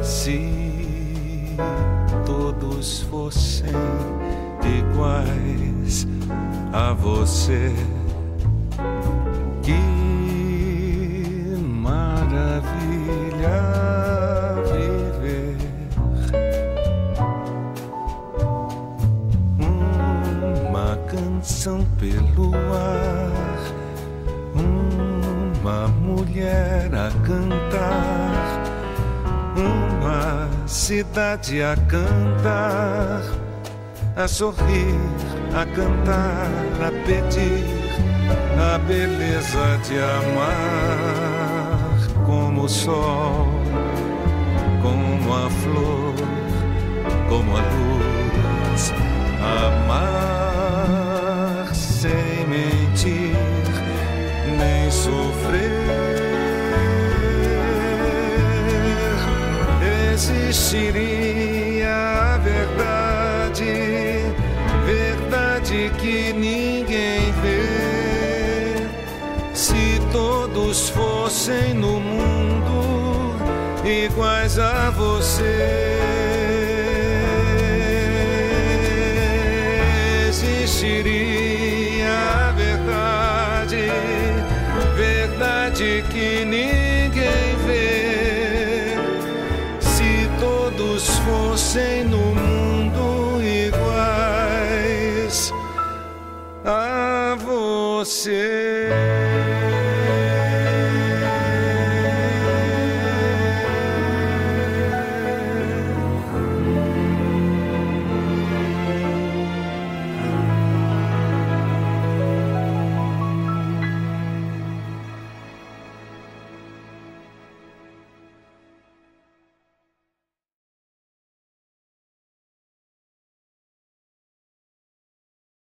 Se todos fossem iguais a você, que maravilha viver. Uma canção pelo ar, uma mulher a cantar, uma cidade a cantar, a sorrir, a cantar, a pedir a beleza de amar, como o sol, como a flor, como a luz. Amar sem mentir nem sofrer. Existiria a verdade, verdade que ninguém vê. Se todos fossem no mundo iguais a você, existiria a verdade, verdade que ninguém vê. Se todos fossem no mundo iguais a você.